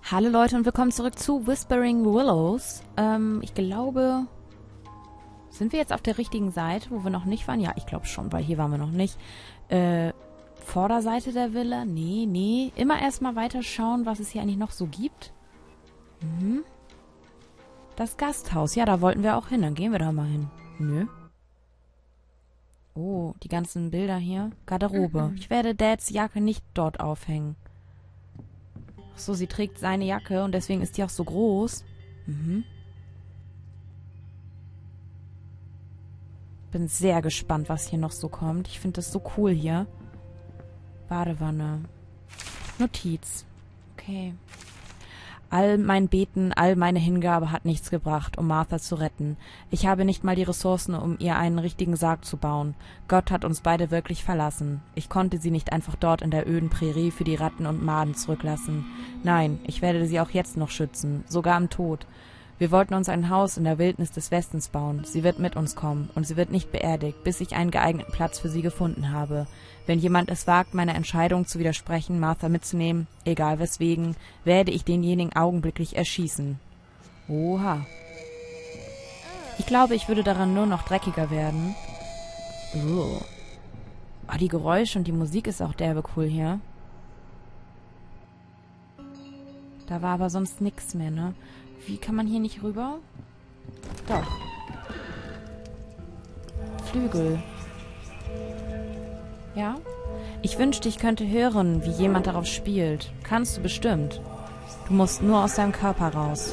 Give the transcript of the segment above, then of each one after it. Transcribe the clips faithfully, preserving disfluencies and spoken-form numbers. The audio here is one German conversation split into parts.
Hallo Leute und willkommen zurück zu Whispering Willows. Ähm, ich glaube... Sind wir jetzt auf der richtigen Seite, wo wir noch nicht waren? Ja, ich glaube schon, weil hier waren wir noch nicht. Äh, Vorderseite der Villa? Nee, nee. Immer erstmal weiter schauen, was es hier eigentlich noch so gibt. Mhm. Das Gasthaus. Ja, da wollten wir auch hin. Dann gehen wir da mal hin. Nö. Oh, die ganzen Bilder hier. Garderobe. Ich werde Dads Jacke nicht dort aufhängen. Ach so, sie trägt seine Jacke und deswegen ist die auch so groß. Mhm. Bin sehr gespannt, was hier noch so kommt. Ich finde das so cool hier. Badewanne. Notiz. Okay. All mein Beten, all meine Hingabe hat nichts gebracht, um Martha zu retten. Ich habe nicht mal die Ressourcen, um ihr einen richtigen Sarg zu bauen. Gott hat uns beide wirklich verlassen. Ich konnte sie nicht einfach dort in der öden Prärie für die Ratten und Maden zurücklassen. Nein, ich werde sie auch jetzt noch schützen, sogar im Tod. Wir wollten uns ein Haus in der Wildnis des Westens bauen. Sie wird mit uns kommen und sie wird nicht beerdigt, bis ich einen geeigneten Platz für sie gefunden habe. Wenn jemand es wagt, meiner Entscheidung zu widersprechen, Martha mitzunehmen, egal weswegen, werde ich denjenigen augenblicklich erschießen. Oha. Ich glaube, ich würde daran nur noch dreckiger werden. Oh. Oh, die Geräusche und die Musik ist auch derbe cool hier. Da war aber sonst nichts mehr, ne? Wie kann man hier nicht rüber? Doch. Flügel. Ja? Ich wünschte, ich könnte hören, wie jemand darauf spielt. Kannst du bestimmt. Du musst nur aus deinem Körper raus.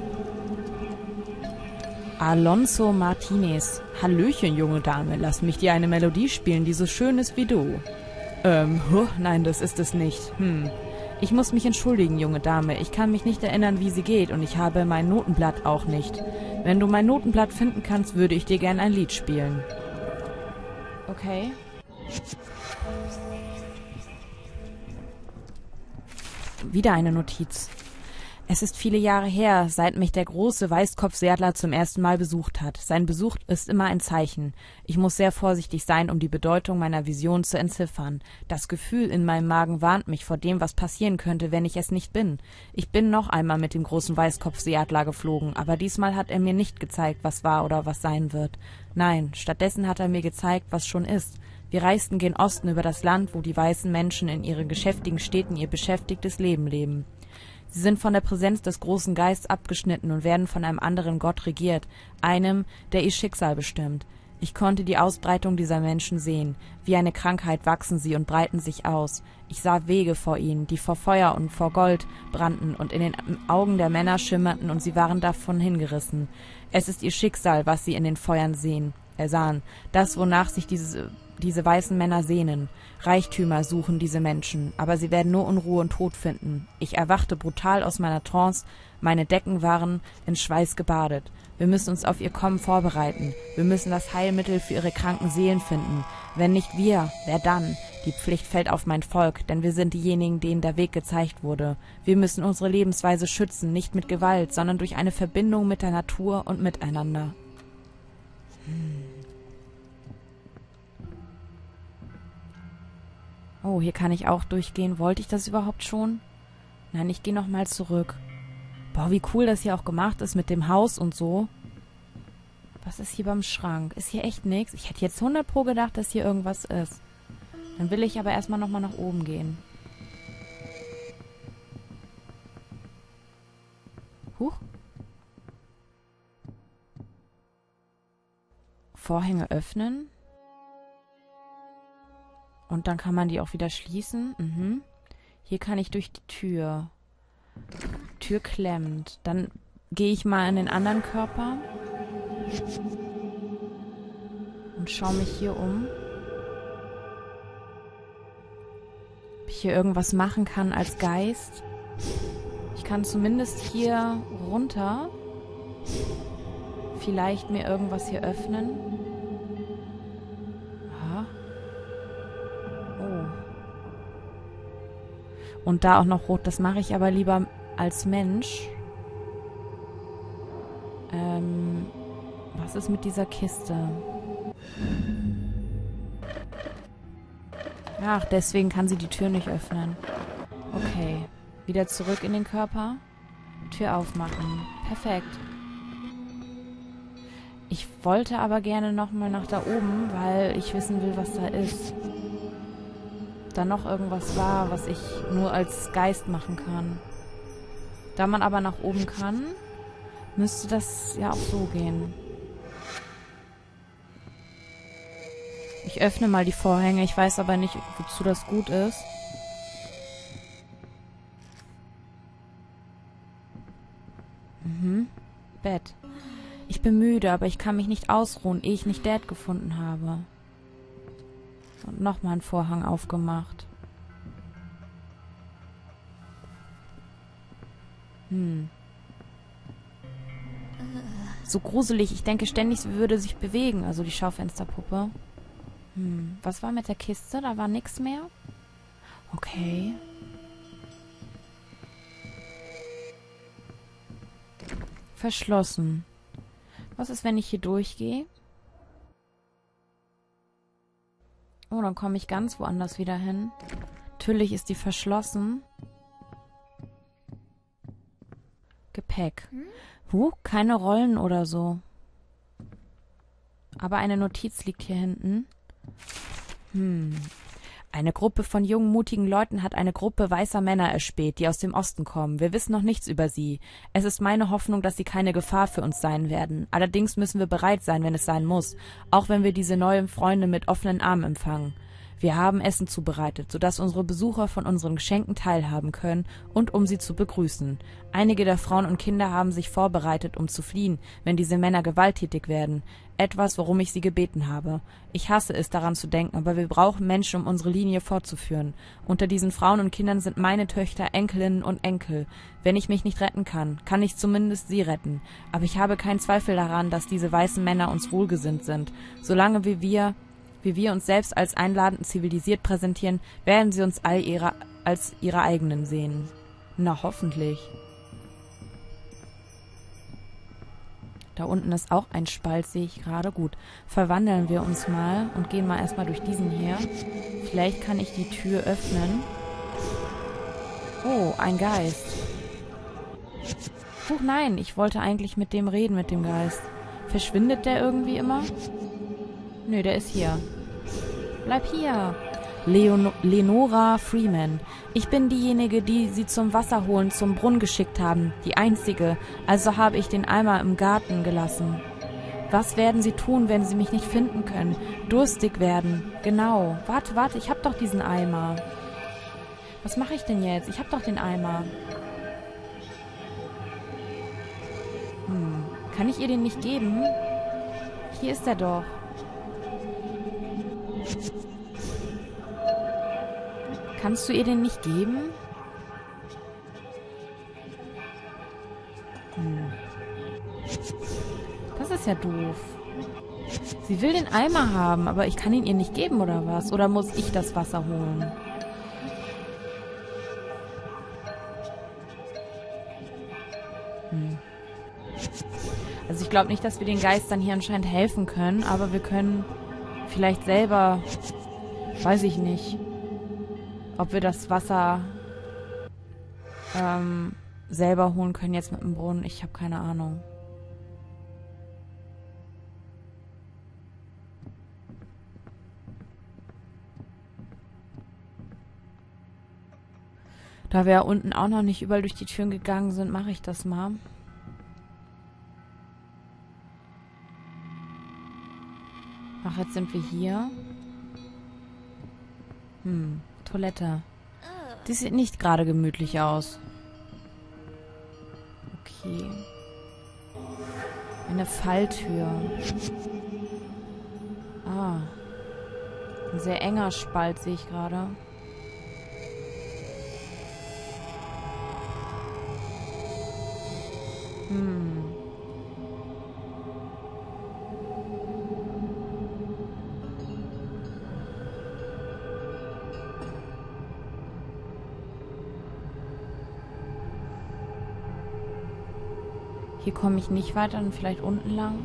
Alonso Martinez. Hallöchen, junge Dame. Lass mich dir eine Melodie spielen, die so schön ist wie du. Ähm, huh, nein, das ist es nicht. Hm. Ich muss mich entschuldigen, junge Dame. Ich kann mich nicht erinnern, wie sie geht, und ich habe mein Notenblatt auch nicht. Wenn du mein Notenblatt finden kannst, würde ich dir gern ein Lied spielen. Okay. Wieder eine Notiz. Es ist viele Jahre her, seit mich der große Weißkopfseadler zum ersten Mal besucht hat. Sein Besuch ist immer ein Zeichen. Ich muss sehr vorsichtig sein, um die Bedeutung meiner Vision zu entziffern. Das Gefühl in meinem Magen warnt mich vor dem, was passieren könnte, wenn ich es nicht bin. Ich bin noch einmal mit dem großen Weißkopfseeadler geflogen, aber diesmal hat er mir nicht gezeigt, was war oder was sein wird. Nein, stattdessen hat er mir gezeigt, was schon ist. Wir reisten gen Osten über das Land, wo die weißen Menschen in ihren geschäftigen Städten ihr beschäftigtes Leben leben. Sie sind von der Präsenz des großen Geistes abgeschnitten und werden von einem anderen Gott regiert, einem, der ihr Schicksal bestimmt. Ich konnte die Ausbreitung dieser Menschen sehen. Wie eine Krankheit wachsen sie und breiten sich aus. Ich sah Wege vor ihnen, die vor Feuer und vor Gold brannten und in den Augen der Männer schimmerten, und sie waren davon hingerissen. Es ist ihr Schicksal, was sie in den Feuern sehen, äh, sahen, das, wonach sich diese, diese weißen Männer sehnen. Reichtümer suchen diese Menschen, aber sie werden nur Unruhe und Tod finden. Ich erwachte brutal aus meiner Trance, meine Decken waren in Schweiß gebadet. Wir müssen uns auf ihr Kommen vorbereiten. Wir müssen das Heilmittel für ihre kranken Seelen finden. Wenn nicht wir, wer dann? Die Pflicht fällt auf mein Volk, denn wir sind diejenigen, denen der Weg gezeigt wurde. Wir müssen unsere Lebensweise schützen, nicht mit Gewalt, sondern durch eine Verbindung mit der Natur und miteinander. Hm. Oh, hier kann ich auch durchgehen. Wollte ich das überhaupt schon? Nein, ich gehe nochmal zurück. Boah, wie cool das hier auch gemacht ist mit dem Haus und so. Was ist hier beim Schrank? Ist hier echt nichts? Ich hätte jetzt hundert pro gedacht, dass hier irgendwas ist. Dann will ich aber erstmal nochmal nach oben gehen. Huch. Vorhänge öffnen. Und dann kann man die auch wieder schließen. Mhm. Hier kann ich durch die Tür. Tür klemmt. Dann gehe ich mal in den anderen Körper. Und schaue mich hier um. Ob ich hier irgendwas machen kann als Geist. Ich kann zumindest hier runter. Vielleicht mir irgendwas hier öffnen. Und da auch noch rot. Das mache ich aber lieber als Mensch. Ähm, was ist mit dieser Kiste? Ach, deswegen kann sie die Tür nicht öffnen. Okay. Wieder zurück in den Körper. Tür aufmachen. Perfekt. Ich wollte aber gerne nochmal nach da oben, weil ich wissen will, was da ist. Da noch irgendwas war, was ich nur als Geist machen kann. Da man aber nach oben kann, müsste das ja auch so gehen. Ich öffne mal die Vorhänge. Ich weiß aber nicht, wozu das gut ist. Mhm. Bett. Ich bin müde, aber ich kann mich nicht ausruhen, ehe ich nicht Dad gefunden habe. Und nochmal einen Vorhang aufgemacht. Hm. So gruselig. Ich denke ständig, sie würde sich bewegen. Also die Schaufensterpuppe. Hm. Was war mit der Kiste? Da war nichts mehr? Okay. Verschlossen. Was ist, wenn ich hier durchgehe? Oh, dann komme ich ganz woanders wieder hin. Natürlich ist die verschlossen. Gepäck. Huh, keine Rollen oder so. Aber eine Notiz liegt hier hinten. Hm. Eine Gruppe von jungen, mutigen Leuten hat eine Gruppe weißer Männer erspäht, die aus dem Osten kommen. Wir wissen noch nichts über sie. Es ist meine Hoffnung, dass sie keine Gefahr für uns sein werden. Allerdings müssen wir bereit sein, wenn es sein muss, auch wenn wir diese neuen Freunde mit offenen Armen empfangen. Wir haben Essen zubereitet, sodass unsere Besucher von unseren Geschenken teilhaben können und um sie zu begrüßen. Einige der Frauen und Kinder haben sich vorbereitet, um zu fliehen, wenn diese Männer gewalttätig werden. Etwas, worum ich sie gebeten habe. Ich hasse es, daran zu denken, aber wir brauchen Menschen, um unsere Linie fortzuführen. Unter diesen Frauen und Kindern sind meine Töchter, Enkelinnen und Enkel. Wenn ich mich nicht retten kann, kann ich zumindest sie retten. Aber ich habe keinen Zweifel daran, dass diese weißen Männer uns wohlgesinnt sind. Solange wie wir... wie wir uns selbst als einladend und zivilisiert präsentieren, werden sie uns all ihre, als ihre eigenen sehen. Na, hoffentlich. Da unten ist auch ein Spalt, sehe ich gerade. Gut, verwandeln wir uns mal und gehen mal erstmal durch diesen hier. Vielleicht kann ich die Tür öffnen. Oh, ein Geist. Huch, nein, ich wollte eigentlich mit dem reden, mit dem Geist. Verschwindet der irgendwie immer? Nö, der ist hier. Bleib hier. Leon Lenora Freeman. Ich bin diejenige, die sie zum Wasserholen zum Brunnen geschickt haben. Die einzige. Also habe ich den Eimer im Garten gelassen. Was werden sie tun, wenn sie mich nicht finden können? Durstig werden. Genau. Warte, warte, ich hab doch diesen Eimer. Was mache ich denn jetzt? Ich hab doch den Eimer. Hm. Kann ich ihr den nicht geben? Hier ist er doch. Kannst du ihr den nicht geben? Hm. Das ist ja doof. Sie will den Eimer haben, aber ich kann ihn ihr nicht geben, oder was? Oder muss ich das Wasser holen? Hm. Also ich glaube nicht, dass wir den Geistern hier anscheinend helfen können, aber wir können vielleicht selber, weiß ich nicht, ob wir das Wasser ähm, selber holen können jetzt mit dem Brunnen. Ich habe keine Ahnung. Da wir ja unten auch noch nicht überall durch die Türen gegangen sind, mache ich das mal. Ach, jetzt sind wir hier. Hm, Toilette. Die sieht nicht gerade gemütlich aus. Okay. Eine Falltür. Ah. Ein sehr enger Spalt sehe ich gerade. Hm. Hier komme ich nicht weiter und vielleicht unten lang.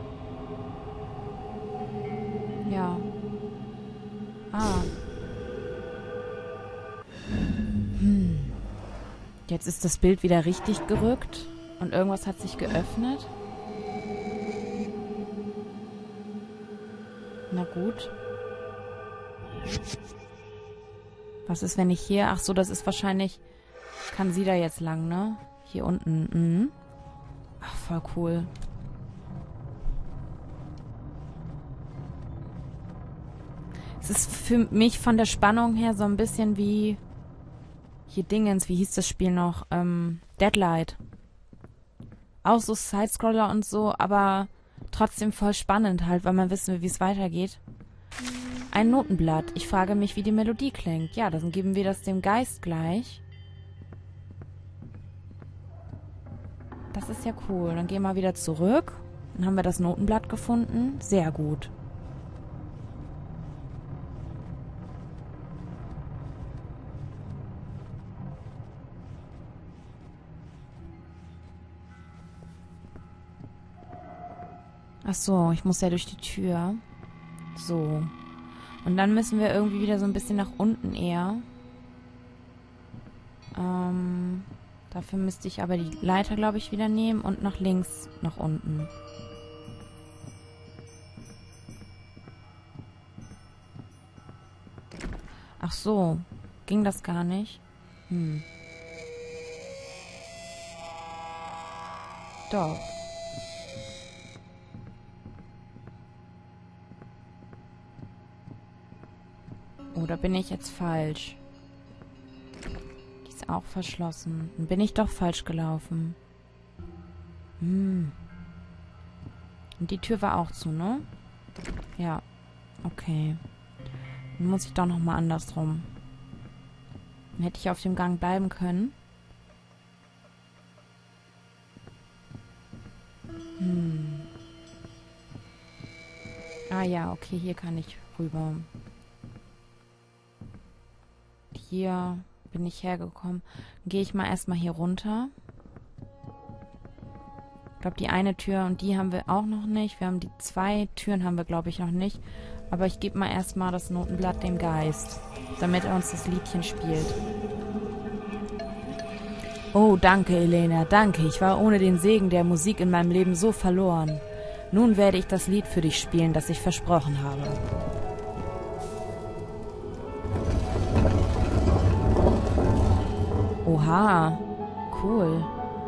Ja. Ah. Hm. Jetzt ist das Bild wieder richtig gerückt und irgendwas hat sich geöffnet. Na gut. Was ist, wenn ich hier... Ach so, das ist wahrscheinlich... Kann sie da jetzt lang, ne? Hier unten. Mhm. Ach, voll cool. Es ist für mich von der Spannung her so ein bisschen wie... Hier Dingens, wie hieß das Spiel noch? Ähm, Deadlight. Auch so Sidescroller und so, aber trotzdem voll spannend halt, weil man wissen will, wie es weitergeht. Ein Notenblatt. Ich frage mich, wie die Melodie klingt. Ja, dann geben wir das dem Geist gleich. Das ist ja cool. Dann gehen wir wieder zurück. Dann haben wir das Notenblatt gefunden. Sehr gut. Ach so, ich muss ja durch die Tür. So. Und dann müssen wir irgendwie wieder so ein bisschen nach unten eher. Ähm, dafür müsste ich aber die Leiter, glaube ich, wieder nehmen und nach links nach unten. Ach so. Ging das gar nicht? Hm. Doch. Oder bin ich jetzt falsch? Die ist auch verschlossen. Dann bin ich doch falsch gelaufen. Hm. Und die Tür war auch zu, ne? Ja. Okay. Dann muss ich doch nochmal andersrum. Dann hätte ich auf dem Gang bleiben können. Hm. Ah ja, okay, hier kann ich rüber. Hier bin ich hergekommen. Gehe ich mal erstmal hier runter. Ich glaube, die eine Tür und die haben wir auch noch nicht. Wir haben die zwei Türen haben wir, glaube ich, noch nicht. Aber ich gebe mal erstmal das Notenblatt dem Geist, damit er uns das Liedchen spielt. Oh, danke, Elena, danke. Ich war ohne den Segen der Musik in meinem Leben so verloren. Nun werde ich das Lied für dich spielen, das ich versprochen habe. Oha, cool.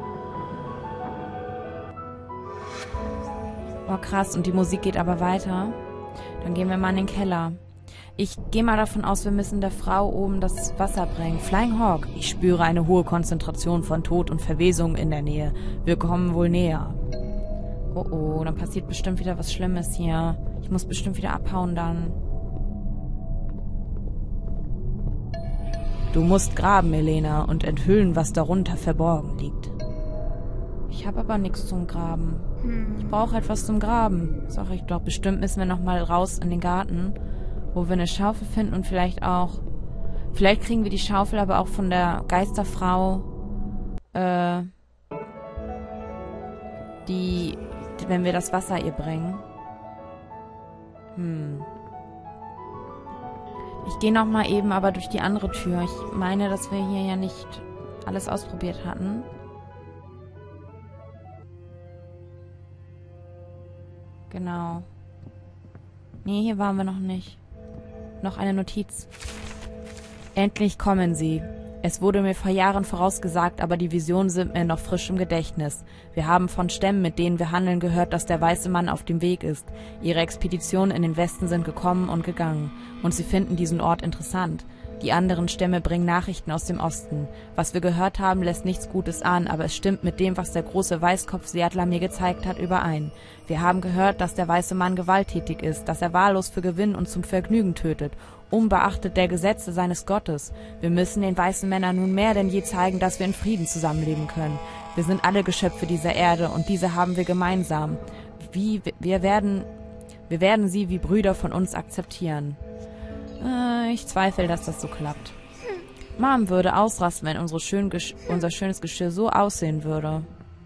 Oh, krass. Und die Musik geht aber weiter. Dann gehen wir mal in den Keller. Ich gehe mal davon aus, wir müssen der Frau oben das Wasser bringen. Flying Hawk, ich spüre eine hohe Konzentration von Tod und Verwesung in der Nähe. Wir kommen wohl näher. Oh oh, dann passiert bestimmt wieder was Schlimmes hier. Ich muss bestimmt wieder abhauen dann. Du musst graben, Elena, und enthüllen, was darunter verborgen liegt. Ich habe aber nichts zum Graben. Ich brauche etwas zum Graben, sag ich doch. Bestimmt müssen wir nochmal raus in den Garten, wo wir eine Schaufel finden und vielleicht auch... Vielleicht kriegen wir die Schaufel aber auch von der Geisterfrau, äh... die... wenn wir das Wasser ihr bringen. Hm... Ich gehe nochmal eben aber durch die andere Tür. Ich meine, dass wir hier ja nicht alles ausprobiert hatten. Genau. Nee, hier waren wir noch nicht. Noch eine Notiz. Endlich kommen sie. Es wurde mir vor Jahren vorausgesagt, aber die Visionen sind mir noch frisch im Gedächtnis. Wir haben von Stämmen, mit denen wir handeln, gehört, dass der weiße Mann auf dem Weg ist. Ihre Expeditionen in den Westen sind gekommen und gegangen. Und sie finden diesen Ort interessant. Die anderen Stämme bringen Nachrichten aus dem Osten. Was wir gehört haben, lässt nichts Gutes an, aber es stimmt mit dem, was der große Weißkopf-Seatler mir gezeigt hat, überein. Wir haben gehört, dass der weiße Mann gewalttätig ist, dass er wahllos für Gewinn und zum Vergnügen tötet, unbeachtet der Gesetze seines Gottes. Wir müssen den weißen Männern nun mehr denn je zeigen, dass wir in Frieden zusammenleben können. Wir sind alle Geschöpfe dieser Erde und diese haben wir gemeinsam. Wie, wir werden, wir werden sie wie Brüder von uns akzeptieren. Äh, ich zweifle, dass das so klappt. Mom würde ausrasten, wenn unsere schön Gesch- unser schönes Geschirr so aussehen würde.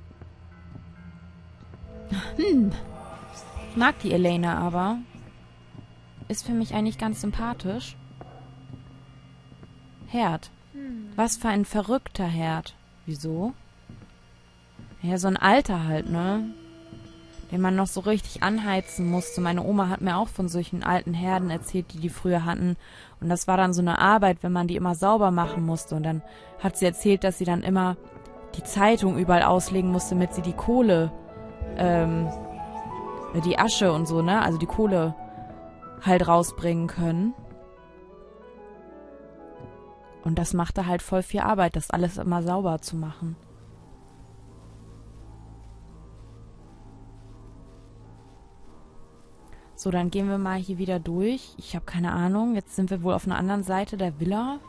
Hm. Ich mag die Elena aber. Ist für mich eigentlich ganz sympathisch. Herd. Was für ein verrückter Herd. Wieso? Ja, so ein alter halt, ne? Den man noch so richtig anheizen musste. Meine Oma hat mir auch von solchen alten Herden erzählt, die die früher hatten. Und das war dann so eine Arbeit, wenn man die immer sauber machen musste. Und dann hat sie erzählt, dass sie dann immer die Zeitung überall auslegen musste, damit sie die Kohle, ähm, die Asche und so, ne? Also die Kohle halt rausbringen können. Und das machte halt voll viel Arbeit, das alles immer sauber zu machen. So, dann gehen wir mal hier wieder durch. Ich habe keine Ahnung. Jetzt sind wir wohl auf einer anderen Seite der Villa.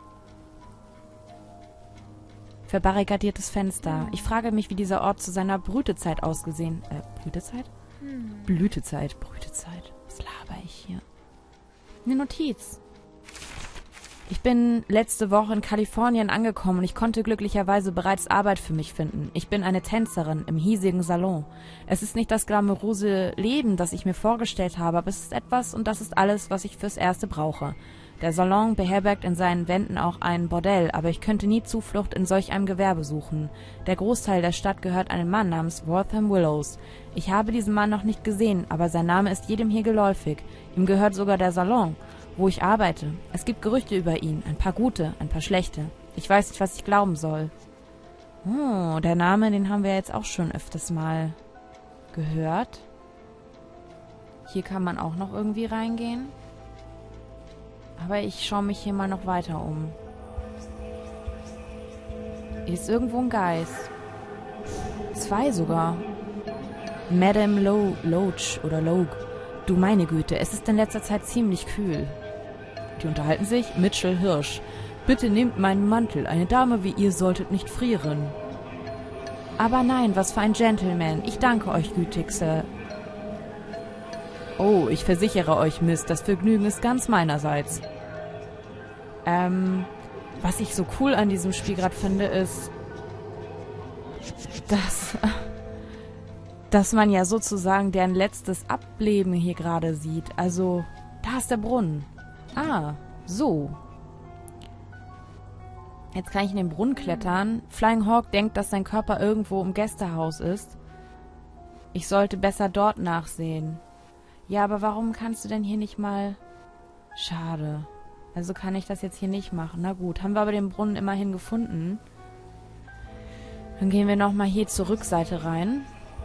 Verbarrikadiertes Fenster. Ich frage mich, wie dieser Ort zu seiner Brütezeit ausgesehen... Äh, Blütezeit? Hm. Blütezeit, Brütezeit. Was laber ich hier? Eine Notiz. Ich bin letzte Woche in Kalifornien angekommen und ich konnte glücklicherweise bereits Arbeit für mich finden. Ich bin eine Tänzerin im hiesigen Salon. Es ist nicht das glamouröse Leben, das ich mir vorgestellt habe, aber es ist etwas und das ist alles, was ich fürs Erste brauche. Der Salon beherbergt in seinen Wänden auch ein Bordell, aber ich könnte nie Zuflucht in solch einem Gewerbe suchen. Der Großteil der Stadt gehört einem Mann namens Wortham Willows. Ich habe diesen Mann noch nicht gesehen, aber sein Name ist jedem hier geläufig. Ihm gehört sogar der Salon, wo ich arbeite. Es gibt Gerüchte über ihn, ein paar gute, ein paar schlechte. Ich weiß nicht, was ich glauben soll. Oh, der Name, den haben wir jetzt auch schon öfters mal gehört. Hier kann man auch noch irgendwie reingehen. Aber ich schaue mich hier mal noch weiter um. Hier ist irgendwo ein Geist. Zwei sogar. Madame Lo Loach oder Logue. Du meine Güte, es ist in letzter Zeit ziemlich kühl. Die unterhalten sich. Mitchell Hirsch. Bitte nehmt meinen Mantel. Eine Dame wie ihr solltet nicht frieren. Aber nein, was für ein Gentleman. Ich danke euch, gütigste. Oh, ich versichere euch, Miss, das Vergnügen ist ganz meinerseits. Ähm, was ich so cool an diesem Spiel gerade finde, ist, dass, dass man ja sozusagen deren letztes Ableben hier gerade sieht. Also, da ist der Brunnen. Ah, so. Jetzt kann ich in den Brunnen klettern. Flying Hawk denkt, dass sein Körper irgendwo im Gästehaus ist. Ich sollte besser dort nachsehen. Ja, aber warum kannst du denn hier nicht mal... Schade. Also kann ich das jetzt hier nicht machen. Na gut, haben wir aber den Brunnen immerhin gefunden. Dann gehen wir nochmal hier zur Rückseite rein.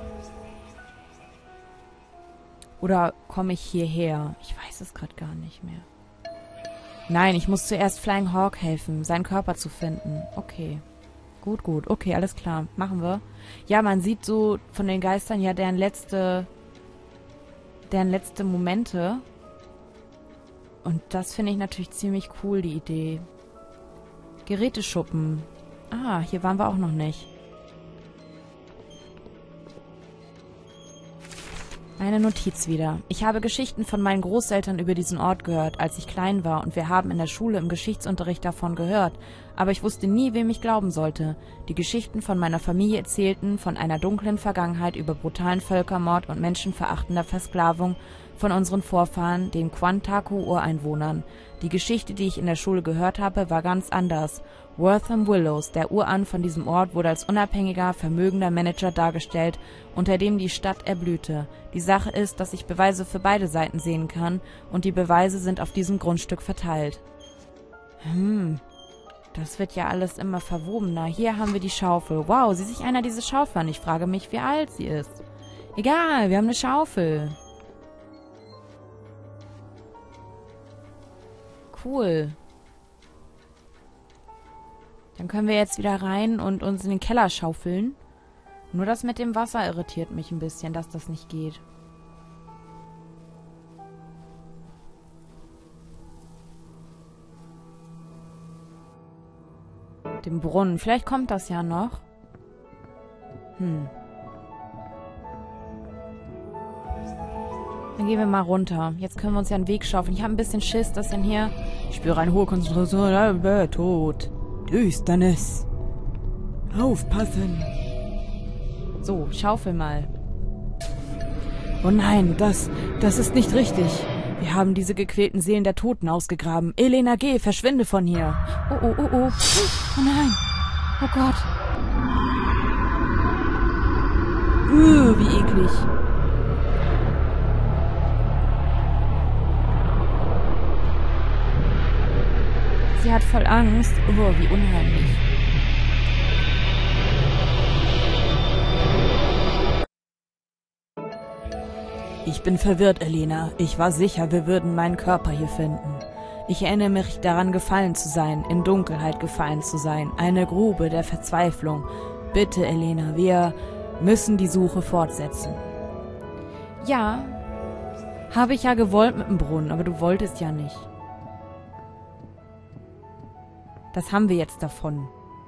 Oder komme ich hierher? Ich weiß es gerade gar nicht mehr. Nein, ich muss zuerst Flying Hawk helfen, seinen Körper zu finden. Okay. Gut, gut. Okay, alles klar. Machen wir. Ja, man sieht so von den Geistern ja deren letzte... deren letzte Momente. Und das finde ich natürlich ziemlich cool, die Idee. Geräteschuppen. Ah, hier waren wir auch noch nicht. Eine Notiz wieder. Ich habe Geschichten von meinen Großeltern über diesen Ort gehört, als ich klein war, und wir haben in der Schule im Geschichtsunterricht davon gehört, aber ich wusste nie, wem ich glauben sollte. Die Geschichten von meiner Familie erzählten von einer dunklen Vergangenheit über brutalen Völkermord und menschenverachtender Versklavung von unseren Vorfahren, den Quantaco-Ureinwohnern. Die Geschichte, die ich in der Schule gehört habe, war ganz anders. Wortham Willows, der Urahn von diesem Ort, wurde als unabhängiger, vermögender Manager dargestellt, unter dem die Stadt erblühte. Die Sache ist, dass ich Beweise für beide Seiten sehen kann, und die Beweise sind auf diesem Grundstück verteilt. Hm, das wird ja alles immer verwobener. Hier haben wir die Schaufel. Wow, sieh sich einer diese Schaufel an. Ich frage mich, wie alt sie ist. Egal, wir haben eine Schaufel. Cool. Dann können wir jetzt wieder rein und uns in den Keller schaufeln. Nur das mit dem Wasser irritiert mich ein bisschen, dass das nicht geht. Den Brunnen. Vielleicht kommt das ja noch. Hm. Dann gehen wir mal runter. Jetzt können wir uns ja einen Weg schaufeln. Ich habe ein bisschen Schiss, dass denn hier... Ich spüre eine hohe Konzentration. Äh, tot. Düsternis. Aufpassen. So, schaufel mal. Oh nein, das, das ist nicht richtig. Wir haben diese gequälten Seelen der Toten ausgegraben. Elena, geh, verschwinde von hier. Oh, oh, oh, oh. Oh nein. Oh Gott. Uh, wie eklig. Sie hat voll Angst. Oh, wie unheimlich. Ich bin verwirrt, Elena. Ich war sicher, wir würden meinen Körper hier finden. Ich erinnere mich daran, gefallen zu sein, in Dunkelheit gefallen zu sein, eine Grube der Verzweiflung. Bitte, Elena, wir müssen die Suche fortsetzen. Ja, habe ich ja gewollt mit dem Brunnen, aber du wolltest ja nicht. Das haben wir jetzt davon.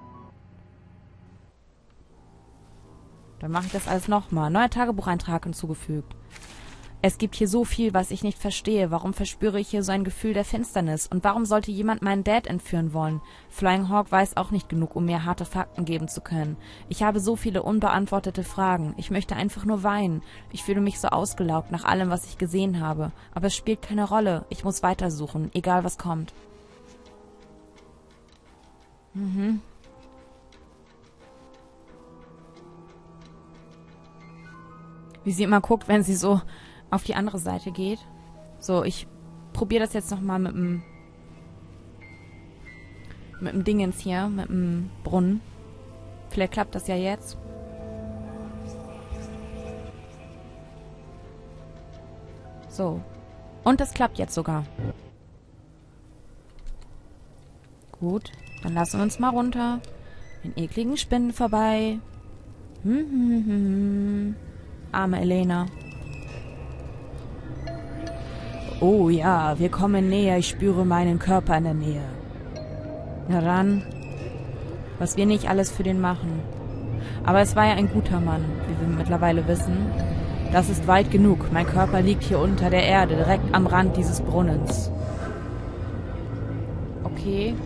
Dann mache ich das alles nochmal. Neuer Tagebucheintrag hinzugefügt. Es gibt hier so viel, was ich nicht verstehe. Warum verspüre ich hier so ein Gefühl der Finsternis? Und warum sollte jemand meinen Dad entführen wollen? Flying Hawk weiß auch nicht genug, um mir harte Fakten geben zu können. Ich habe so viele unbeantwortete Fragen. Ich möchte einfach nur weinen. Ich fühle mich so ausgelaugt nach allem, was ich gesehen habe. Aber es spielt keine Rolle. Ich muss weitersuchen, egal was kommt. Mhm. Wie sie immer guckt, wenn sie so auf die andere Seite geht. So, ich probiere das jetzt nochmal mit dem mit dem Dingens hier, mit dem Brunnen. Vielleicht klappt das ja jetzt. So. Und das klappt jetzt sogar. Gut, dann lassen wir uns mal runter. Den ekligen Spinnen vorbei. Hm, hm, hm, hm. Arme Elena. Oh ja, wir kommen näher. Ich spüre meinen Körper in der Nähe. Na dann, was wir nicht alles für den machen. Aber es war ja ein guter Mann, wie wir mittlerweile wissen. Das ist weit genug. Mein Körper liegt hier unter der Erde, direkt am Rand dieses Brunnens. Okay.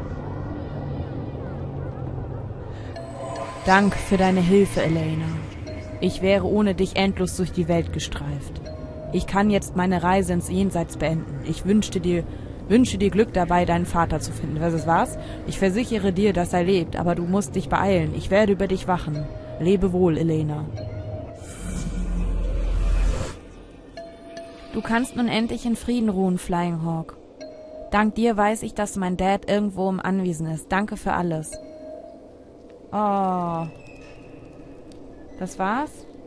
Dank für deine Hilfe, Elena. Ich wäre ohne dich endlos durch die Welt gestreift. Ich kann jetzt meine Reise ins Jenseits beenden. Ich wünschte dir, wünsche dir Glück dabei, deinen Vater zu finden. Was ist was? Ich versichere dir, dass er lebt, aber du musst dich beeilen. Ich werde über dich wachen. Lebe wohl, Elena. Du kannst nun endlich in Frieden ruhen, Flying Hawk. Dank dir weiß ich, dass mein Dad irgendwo im Anwesen ist. Danke für alles. Oh. Das war's?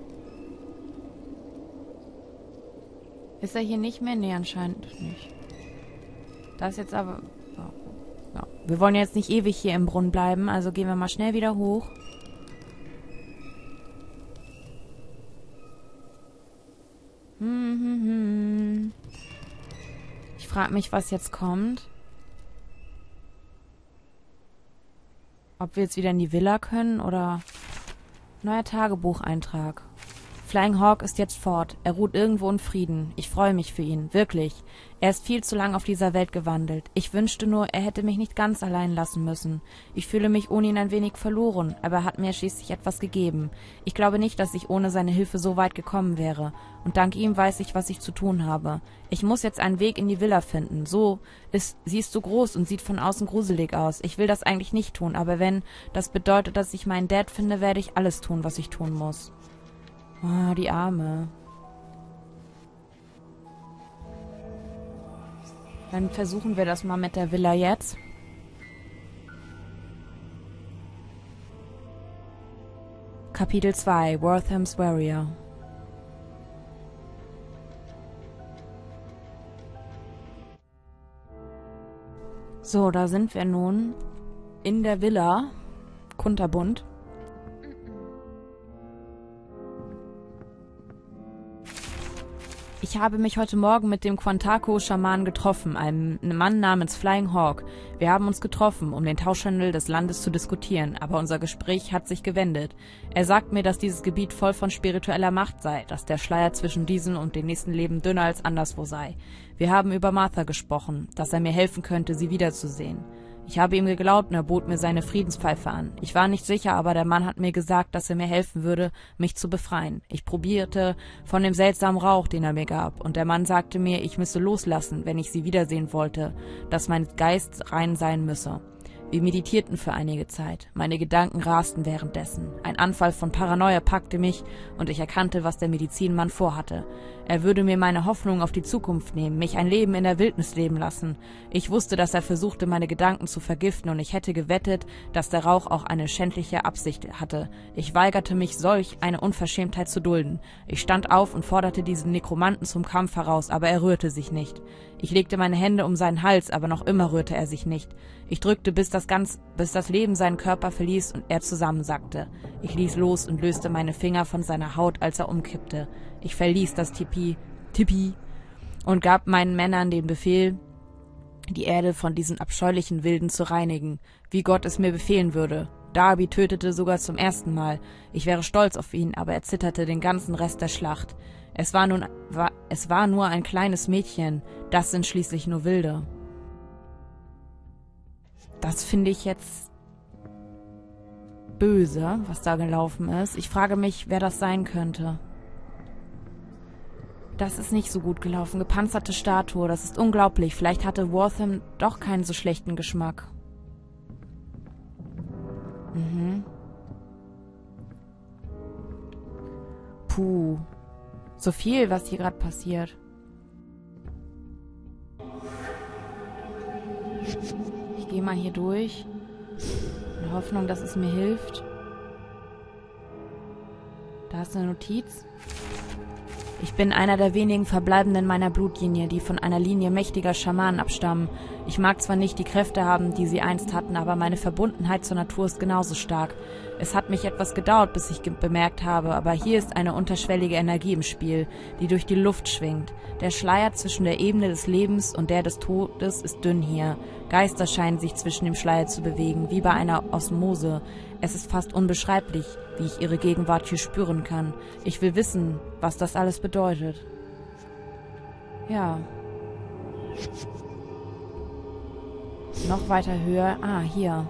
Ist er hier nicht mehr? Nee, anscheinend nicht. Das ist jetzt aber... Oh. Ja. Wir wollen jetzt nicht ewig hier im Brunnen bleiben, also gehen wir mal schnell wieder hoch. Hm, hm, hm. Ich frage mich, was jetzt kommt. Ob wir jetzt wieder in die Villa können oder... Neuer Tagebucheintrag. Flying Hawk ist jetzt fort. Er ruht irgendwo in Frieden. Ich freue mich für ihn. Wirklich. Er ist viel zu lang auf dieser Welt gewandelt. Ich wünschte nur, er hätte mich nicht ganz allein lassen müssen. Ich fühle mich ohne ihn ein wenig verloren, aber er hat mir schließlich etwas gegeben. Ich glaube nicht, dass ich ohne seine Hilfe so weit gekommen wäre. Und dank ihm weiß ich, was ich zu tun habe. Ich muss jetzt einen Weg in die Villa finden. So ist, sie ist so groß und sieht von außen gruselig aus. Ich will das eigentlich nicht tun, aber wenn das bedeutet, dass ich meinen Dad finde, werde ich alles tun, was ich tun muss. Oh, die Arme. Dann versuchen wir das mal mit der Villa jetzt. Kapitel zwei, Wortham's Warrior. So, da sind wir nun in der Villa Kunterbund. Ich habe mich heute Morgen mit dem Quantaco-Schaman getroffen, einem Mann namens Flying Hawk. Wir haben uns getroffen, um den Tauschhandel des Landes zu diskutieren, aber unser Gespräch hat sich gewendet. Er sagt mir, dass dieses Gebiet voll von spiritueller Macht sei, dass der Schleier zwischen diesem und dem nächsten Leben dünner als anderswo sei. Wir haben über Martha gesprochen, dass er mir helfen könnte, sie wiederzusehen. Ich habe ihm geglaubt und er bot mir seine Friedenspfeife an. Ich war nicht sicher, aber der Mann hat mir gesagt, dass er mir helfen würde, mich zu befreien. Ich probierte von dem seltsamen Rauch, den er mir gab, und der Mann sagte mir, ich müsse loslassen, wenn ich sie wiedersehen wollte, dass mein Geist rein sein müsse. Wir meditierten für einige Zeit. Meine Gedanken rasten währenddessen. Ein Anfall von Paranoia packte mich und ich erkannte, was der Medizinmann vorhatte. Er würde mir meine Hoffnung auf die Zukunft nehmen, mich ein Leben in der Wildnis leben lassen. Ich wusste, dass er versuchte, meine Gedanken zu vergiften, und ich hätte gewettet, dass der Rauch auch eine schändliche Absicht hatte. Ich weigerte mich, solch eine Unverschämtheit zu dulden. Ich stand auf und forderte diesen Nekromanten zum Kampf heraus, aber er rührte sich nicht. Ich legte meine Hände um seinen Hals, aber noch immer rührte er sich nicht. Ich drückte, bis das, ganz, bis das Leben seinen Körper verließ und er zusammensackte. Ich ließ los und löste meine Finger von seiner Haut, als er umkippte. Ich verließ das Tipi, Tipi und gab meinen Männern den Befehl, die Erde von diesen abscheulichen Wilden zu reinigen, wie Gott es mir befehlen würde. Darby tötete sogar zum ersten Mal. Ich wäre stolz auf ihn, aber er zitterte den ganzen Rest der Schlacht. Es war, nun, war, es war nur ein kleines Mädchen, das sind schließlich nur Wilde. Das finde ich jetzt böse, was da gelaufen ist. Ich frage mich, wer das sein könnte. Das ist nicht so gut gelaufen. Gepanzerte Statue, das ist unglaublich. Vielleicht hatte Wortham doch keinen so schlechten Geschmack. Mhm. Puh. So viel, was hier gerade passiert. Ich gehe mal hier durch. In Hoffnung, dass es mir hilft. Da ist eine Notiz. Ich bin einer der wenigen Verbleibenden meiner Blutlinie, die von einer Linie mächtiger Schamanen abstammen. Ich mag zwar nicht die Kräfte haben, die sie einst hatten, aber meine Verbundenheit zur Natur ist genauso stark. Es hat mich etwas gedauert, bis ich bemerkt habe, aber hier ist eine unterschwellige Energie im Spiel, die durch die Luft schwingt. Der Schleier zwischen der Ebene des Lebens und der des Todes ist dünn hier. Geister scheinen sich zwischen dem Schleier zu bewegen, wie bei einer Osmose. Es ist fast unbeschreiblich, wie ich ihre Gegenwart hier spüren kann. Ich will wissen, was das alles bedeutet. Ja. Noch weiter höher. Ah, hier.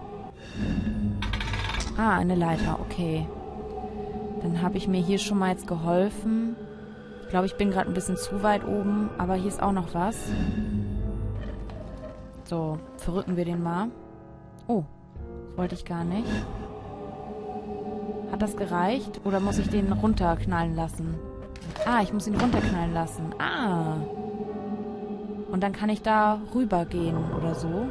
Ah, eine Leiter, okay. Dann habe ich mir hier schon mal jetzt geholfen. Ich glaube, ich bin gerade ein bisschen zu weit oben, aber hier ist auch noch was. So, verrücken wir den mal. Oh, das wollte ich gar nicht. Hat das gereicht? Oder muss ich den runterknallen lassen? Ah, ich muss ihn runterknallen lassen. Ah. Und dann kann ich da rübergehen oder so.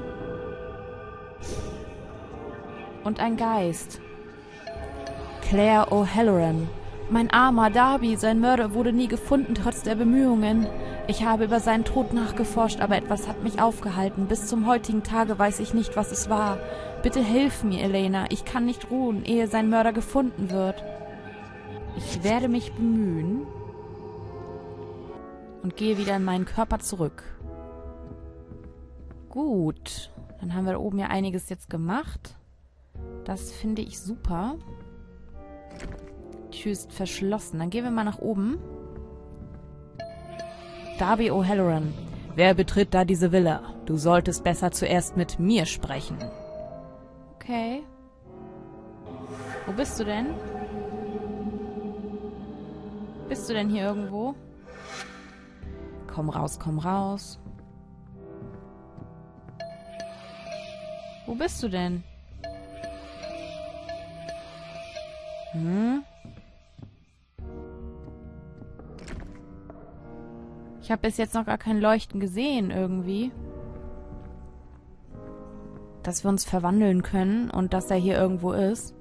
Und ein Geist. Claire O'Halloran. Mein armer Darby, sein Mörder wurde nie gefunden, trotz der Bemühungen. Ich habe über seinen Tod nachgeforscht, aber etwas hat mich aufgehalten. Bis zum heutigen Tage weiß ich nicht, was es war. Bitte hilf mir, Elena. Ich kann nicht ruhen, ehe sein Mörder gefunden wird. Ich werde mich bemühen und gehe wieder in meinen Körper zurück. Gut, dann haben wir da oben ja einiges jetzt gemacht. Das finde ich super. Die Tür ist verschlossen. Dann gehen wir mal nach oben. Darby O'Halloran. Wer betritt da diese Villa? Du solltest besser zuerst mit mir sprechen. Okay. Wo bist du denn? Bist du denn hier irgendwo? Komm raus, komm raus. Wo bist du denn? Hm? Ich habe bis jetzt noch gar kein Leuchten gesehen, irgendwie. Dass wir uns verwandeln können und dass er hier irgendwo ist.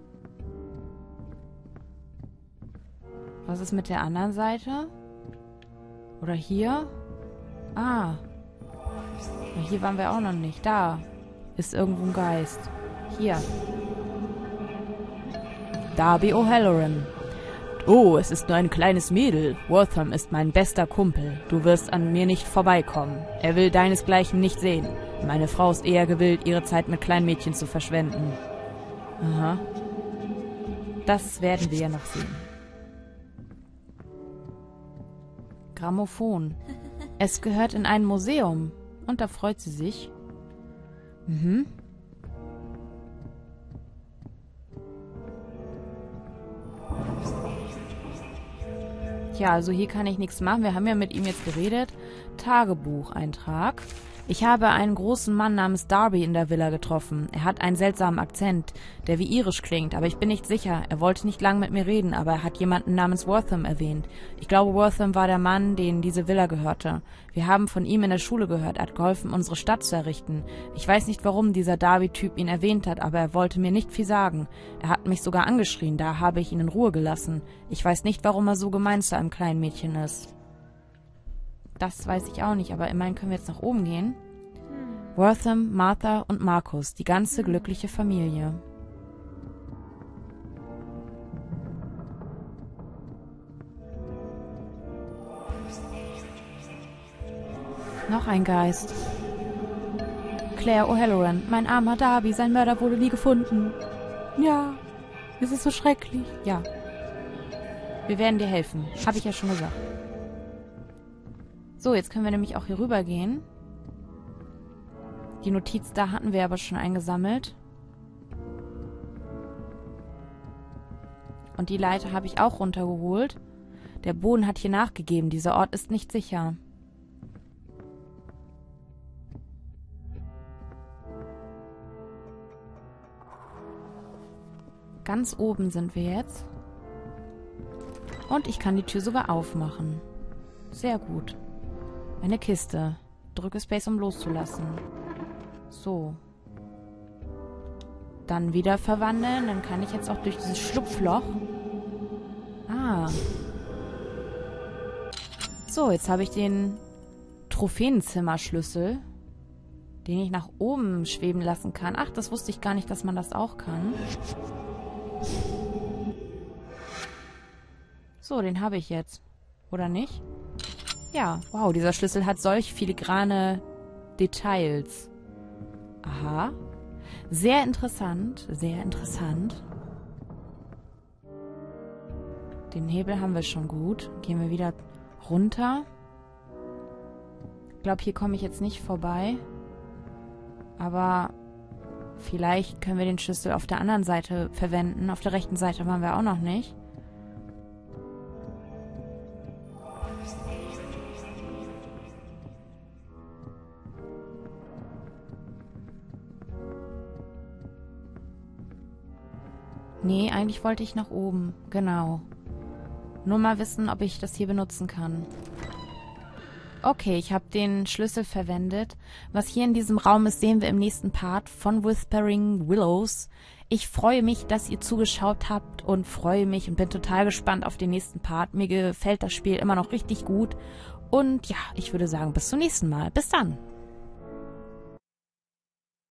Was ist mit der anderen Seite? Oder hier? Ah. Ja, hier waren wir auch noch nicht. Da ist irgendwo ein Geist. Hier. Darby O'Halloran. Oh, es ist nur ein kleines Mädel. Wortham ist mein bester Kumpel. Du wirst an mir nicht vorbeikommen. Er will deinesgleichen nicht sehen. Meine Frau ist eher gewillt, ihre Zeit mit Kleinmädchen zu verschwenden. Aha. Das werden wir ja noch sehen. Grammophon. Es gehört in ein Museum. Und da freut sie sich. Mhm. Tja, also hier kann ich nichts machen. Wir haben ja mit ihm jetzt geredet. Tagebucheintrag. Ich habe einen großen Mann namens Darby in der Villa getroffen. Er hat einen seltsamen Akzent, der wie irisch klingt, aber ich bin nicht sicher. Er wollte nicht lang mit mir reden, aber er hat jemanden namens Wortham erwähnt. Ich glaube, Wortham war der Mann, den diese Villa gehörte. Wir haben von ihm in der Schule gehört. Er hat geholfen, unsere Stadt zu errichten. Ich weiß nicht, warum dieser Darby-Typ ihn erwähnt hat, aber er wollte mir nicht viel sagen. Er hat mich sogar angeschrien, da habe ich ihn in Ruhe gelassen. Ich weiß nicht, warum er so gemein zu einem kleinen Mädchen ist. Das weiß ich auch nicht, aber immerhin können wir jetzt nach oben gehen. Wortham, Martha und Markus, die ganze glückliche Familie. Noch ein Geist. Claire O'Halloran, mein armer Darby, sein Mörder wurde nie gefunden. Ja, es ist so schrecklich. Ja. Wir werden dir helfen, habe ich ja schon gesagt. So, jetzt können wir nämlich auch hier rüber gehen. Die Notiz da hatten wir aber schon eingesammelt. Und die Leiter habe ich auch runtergeholt. Der Boden hat hier nachgegeben. Dieser Ort ist nicht sicher. Ganz oben sind wir jetzt. Und ich kann die Tür sogar aufmachen. Sehr gut. Eine Kiste. Drücke Space, um loszulassen. So. Dann wieder verwandeln. Dann kann ich jetzt auch durch dieses Schlupfloch. Ah. So, jetzt habe ich den Trophäenzimmerschlüssel, den ich nach oben schweben lassen kann. Ach, das wusste ich gar nicht, dass man das auch kann. So, den habe ich jetzt. Oder nicht? Ja, wow, dieser Schlüssel hat solch filigrane Details. Aha. Sehr interessant, sehr interessant. Den Hebel haben wir schon gut. Gehen wir wieder runter. Ich glaube, hier komme ich jetzt nicht vorbei. Aber vielleicht können wir den Schlüssel auf der anderen Seite verwenden. Auf der rechten Seite waren wir auch noch nicht. Nee, eigentlich wollte ich nach oben. Genau. Nur mal wissen, ob ich das hier benutzen kann. Okay, ich habe den Schlüssel verwendet. Was hier in diesem Raum ist, sehen wir im nächsten Part von Whispering Willows. Ich freue mich, dass ihr zugeschaut habt und freue mich und bin total gespannt auf den nächsten Part. Mir gefällt das Spiel immer noch richtig gut. Und ja, ich würde sagen, bis zum nächsten Mal. Bis dann!